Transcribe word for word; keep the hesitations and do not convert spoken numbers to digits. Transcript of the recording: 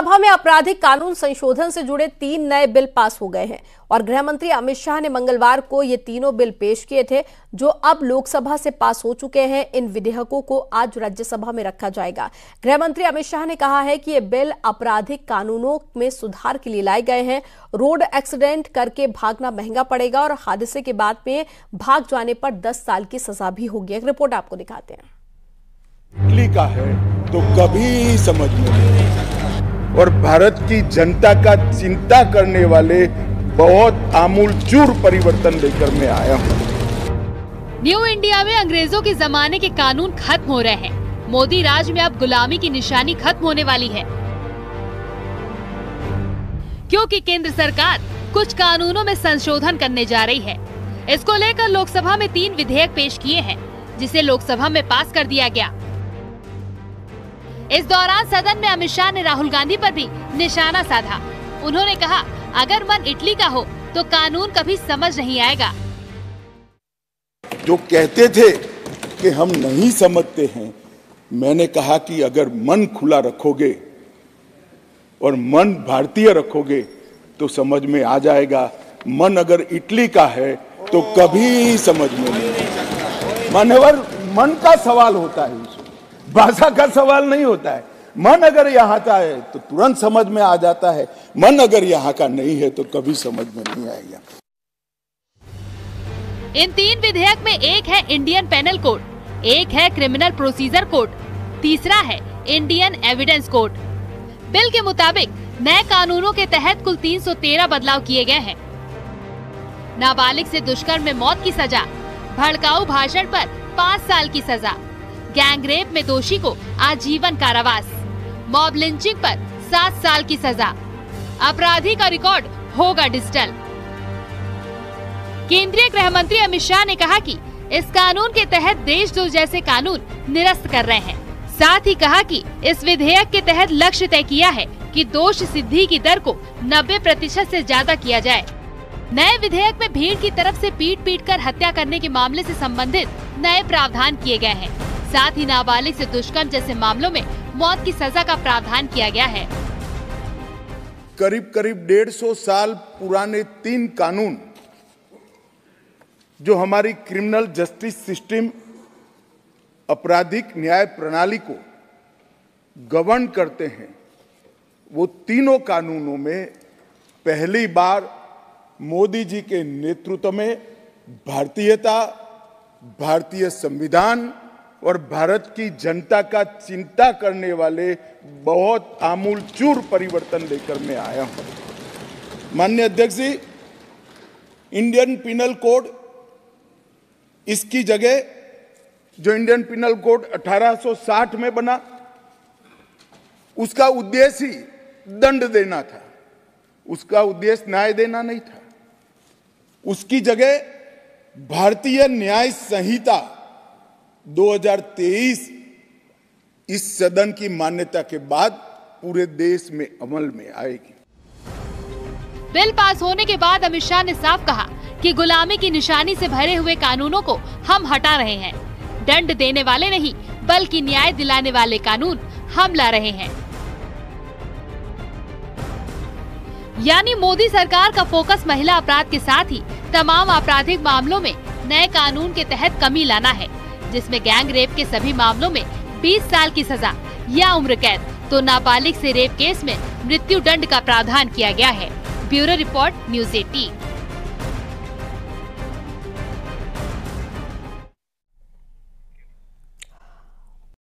लोकसभा में आपराधिक कानून संशोधन से जुड़े तीन नए बिल पास हो गए हैं और गृह मंत्री अमित शाह ने मंगलवार को ये तीनों बिल पेश किए थे, जो अब लोकसभा से पास हो चुके हैं। इन विधेयकों को आज राज्यसभा में रखा जाएगा। गृह मंत्री अमित शाह ने कहा है कि ये बिल आपराधिक कानूनों में सुधार के लिए लाए गए हैं। रोड एक्सीडेंट करके भागना महंगा पड़ेगा और हादसे के बाद में भाग जाने पर दस साल की सजा भी होगी। एक रिपोर्ट आपको दिखाते हैं। इटली का है तो कभी समझ में नहीं, और भारत की जनता का चिंता करने वाले बहुत आमूलचूल परिवर्तन लेकर मैं आया हूँ। न्यू इंडिया में अंग्रेजों के जमाने के कानून खत्म हो रहे हैं। मोदी राज में अब गुलामी की निशानी खत्म होने वाली है, क्योंकि केंद्र सरकार कुछ कानूनों में संशोधन करने जा रही है। इसको लेकर लोकसभा में तीन विधेयक पेश किए हैं, जिसे लोकसभा में पास कर दिया गया। इस दौरान सदन में अमित शाह ने राहुल गांधी पर भी निशाना साधा। उन्होंने कहा, अगर मन इटली का हो तो कानून कभी समझ नहीं आएगा। जो कहते थे कि हम नहीं समझते हैं, मैंने कहा कि अगर मन खुला रखोगे और मन भारतीय रखोगे तो समझ में आ जाएगा। मन अगर इटली का है तो कभी समझ में नहीं। मान्यवर, मन का सवाल होता है, भाषा का सवाल नहीं होता है। मन अगर यहाँ का है तो तुरंत समझ में आ जाता है, मन अगर यहाँ का नहीं है तो कभी समझ में नहीं आएगा। इन तीन विधेयक में एक है इंडियन पेनल कोड, एक है क्रिमिनल प्रोसीजर कोड, तीसरा है इंडियन एविडेंस कोड। बिल के मुताबिक नए कानूनों के तहत कुल तीन सौ तेरह बदलाव किए गए हैं। नाबालिग से दुष्कर्म में मौत की सजा, भड़काऊ भाषण पर पाँच साल की सजा, गैंगरेप में दोषी को आजीवन कारावास, मॉब लिंचिंग पर सात साल की सजा। अपराधी का रिकॉर्ड होगा डिजिटल। केंद्रीय गृह मंत्री अमित शाह ने कहा कि इस कानून के तहत देशद्रोह जैसे कानून निरस्त कर रहे हैं। साथ ही कहा कि इस विधेयक के तहत लक्ष्य तय किया है कि दोष सिद्धि की दर को नब्बे प्रतिशत से ज्यादा किया जाए। नए विधेयक में भीड़ की तरफ से पीट पीट कर हत्या करने के मामले से संबंधित नए प्रावधान किए गए हैं। साथ ही नाबालिग से दुष्कर्म जैसे मामलों में मौत की सजा का प्रावधान किया गया है। करीब करीब डेढ़ सौ साल पुराने तीन कानून जो हमारी क्रिमिनल जस्टिस सिस्टम, आपराधिक न्याय प्रणाली को गवर्न करते हैं, वो तीनों कानूनों में पहली बार मोदी जी के नेतृत्व में भारतीयता, भारतीय संविधान और भारत की जनता का चिंता करने वाले बहुत आमूलचूल परिवर्तन लेकर मैं आया हूं। माननीय अध्यक्ष जी, इंडियन पिनल कोड, इसकी जगह जो इंडियन पिनल कोड अठारह सौ साठ में बना, उसका उद्देश्य ही दंड देना था, उसका उद्देश्य न्याय देना नहीं था। उसकी जगह भारतीय न्याय संहिता दो हज़ार तेईस इस सदन की मान्यता के बाद पूरे देश में अमल में आएगी। बिल पास होने के बाद अमित शाह ने साफ कहा कि गुलामी की निशानी से भरे हुए कानूनों को हम हटा रहे हैं। दंड देने वाले नहीं, बल्कि न्याय दिलाने वाले कानून हम ला रहे हैं। यानी मोदी सरकार का फोकस महिला अपराध के साथ ही तमाम आपराधिक मामलों में नए कानून के तहत कमी लाना है, जिसमें गैंग रेप के सभी मामलों में बीस साल की सजा या उम्र कैद, तो नाबालिग से रेप केस में मृत्यु दंड का प्रावधान किया गया है। ब्यूरो रिपोर्ट, न्यूज़ अठारह।